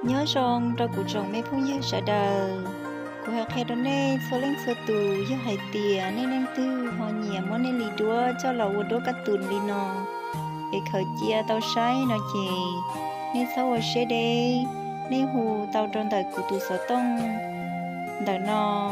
nhớ rằngเราcụ trồng mấy phong nhớ sợ đời cụ hạt hè đó nè số lên số tù do hải tìa nên nên tư họ nhẹ món nên lì đua cho lẩu đua cắt tùn đi nọ để khởi chia tàu say nó chè nên sau ở xe đây nên hù tàu trong đời cụ tù số tông đời nọ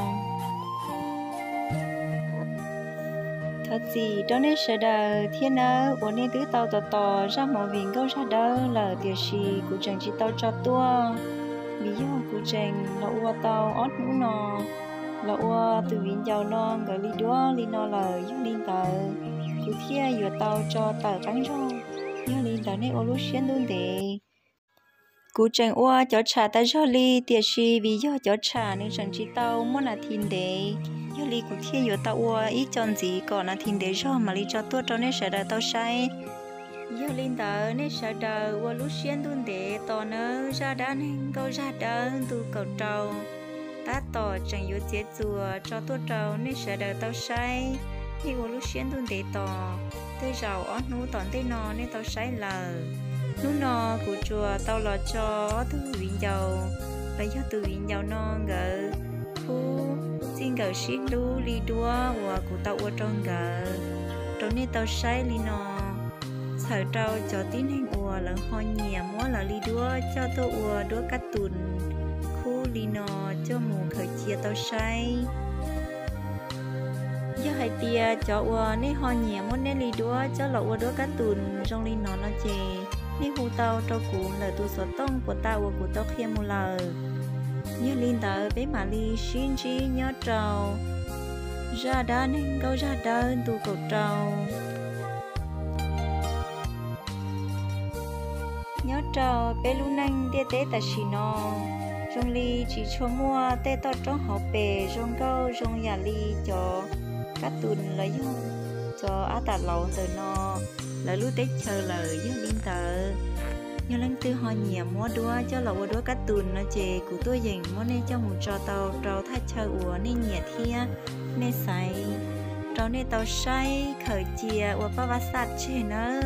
thật gì đó nên sợ đời thiên ơi của nên tứ tàu tò ra mọi viện câu ra đó là điều gì cụ chẳng chỉ tàu cho tua lý do cụ chẳng là ua tàu ót mũ nọ là ua từ viện giàu non gọi lý đua lý nọ là do liên tờ cụ thiên vừa tàu cho tờ cắn rau do liên tờ nên ô lúc xuyên luôn để cụ chẳng ua cho trà ta do lý điều gì vì do cho trà nên chẳng chỉ tàu muốn là thiên để do lý cụ thiên vừa tàu ua ít chọn gì còn là thiên để do mà lý cho tua cho nên sẽ đợi tàu say do linh tờ nên sợ đời qua lúc xuyên tuôn để tò nơ ra đá nên câu ra đá tu cầu trầu ta tỏ chẳng yếu chết chùa cho tôi trầu nên sợ đời tao say thì qua lúc xuyên tuôn để tỏ tôi giàu ót nú tòn tây nọ nên tao say lờ nú nọ của chùa tao lo cho từ viện giàu lấy cho từ viện giàu non gỡ khu xin gỡ xít lú li đua và của tao ở trong gỡ trong nên tao say li nọ sợ trâu cho tín hình ua là hoa nhẹ múa là li đua cho tôi ua đua cắt tùn khu li nọ cho mù khởi chia tao say do hai tia cho ua nên hoa nhẹ muốn nên li đua cho là ua đua cắt tùn trong li nọ nó chè nên hù tao trâu cũ là tu số tông của tao ua của tao kia mù lờ như linh tờ với mà li xin chi nhớ trâu ra đá nên câu ra đơn tu cầu trâu nhớ trò bé lu nanh tia tế ta xì nọ rong ly chỉ cho mua tê to trong hộp bể rong câu rong nhà ly cho các tuần lấy cho á tạt lẩu từ nọ là lu tết chờ lời với liên tờ như lăng tư họ nhẹ mua đua cho lẩu đua các tuần nó chè của tôi dành món nên cho một trò tàu trâu thay chờ ủa nên nhẹ thia nên say trâu nên tàu say khởi chia ủa ba ba sạt chè nữa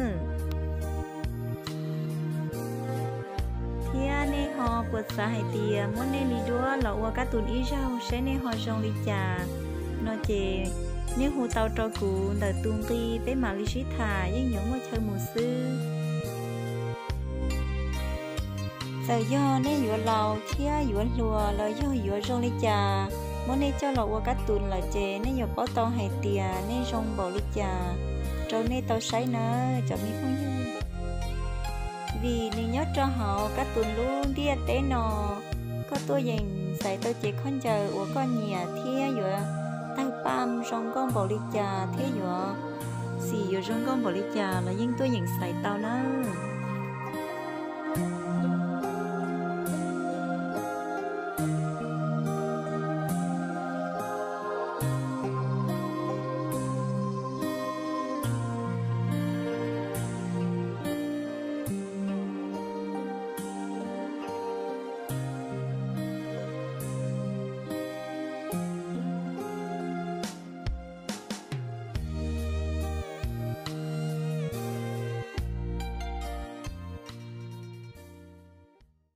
nên họ bớt xa hay tiề muốn nên đi đua lẩu qua các tuần ít rau sẽ nên họ rong đi trà nó chè nếu hồ tàu trò cũ đợi tuôn ti với mà lý sĩ thà với những ngôi chơi mùa xưa giờ do nên dựa lẩu thia dựa lùa là do dựa rong đi trà muốn nên cho lẩu qua các tuần là chè nên dựa bao tàu hay tiề nên rong bỏ đi trà rồi nên tàu sấy nữa cho mi không như vì nên nhớ cho họ các tuần luôn đi tế nọ có tôi dành xảy tôi chỉ không chờ của con nhà thia rồi tao pam trong con bò ly trà thế rồi xì rồi trong con bò ly trà là nhưng tôi dành xảy tao nữa